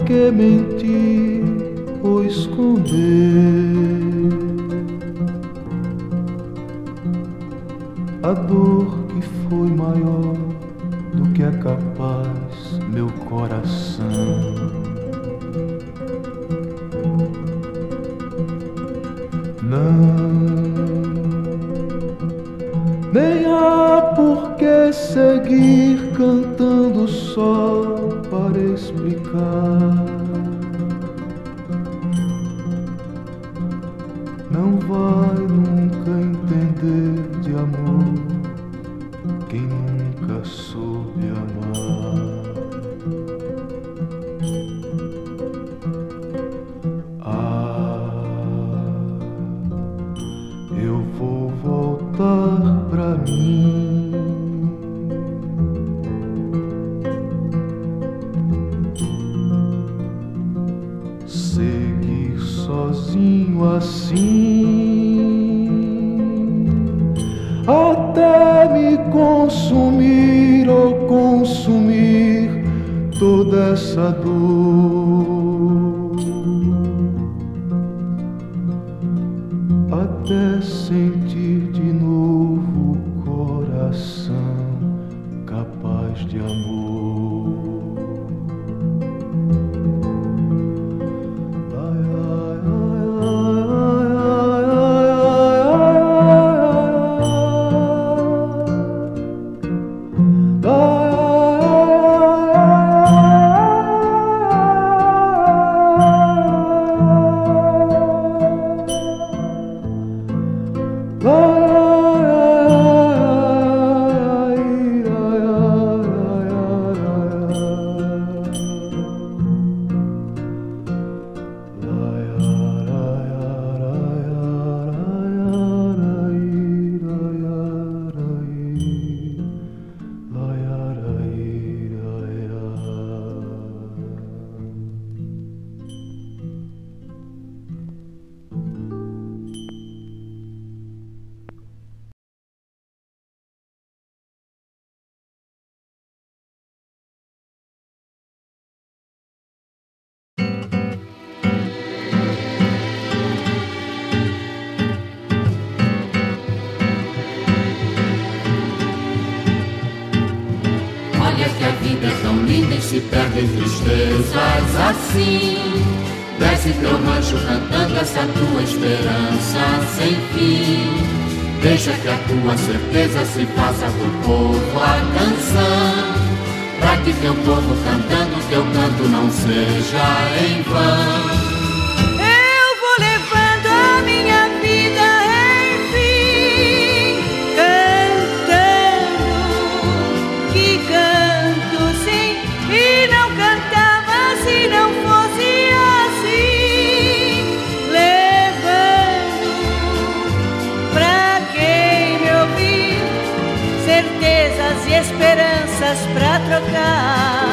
que mentir ou esconder a dor que foi maior do que é capaz meu coração. Não, nem há por que seguir cantando só para explicar. Não vai nunca entender de amor quem nunca soube amar. Eu vou voltar pra mim. Seguir sozinho assim, até me consumir ou consumir toda essa dor, até sentir de novo o coração capaz de amor. Se perdem tristezas assim. Desce teu rancho cantando essa tua esperança sem fim. Deixa que a tua certeza se faça pro povo a canção, pra que teu povo cantando teu canto não seja em vão. Eu vou levando a minha vida enfim, cantando, que canto sim. E não cantava se não fosse assim, levando pra quem me ouvir certezas e esperanças pra trocar.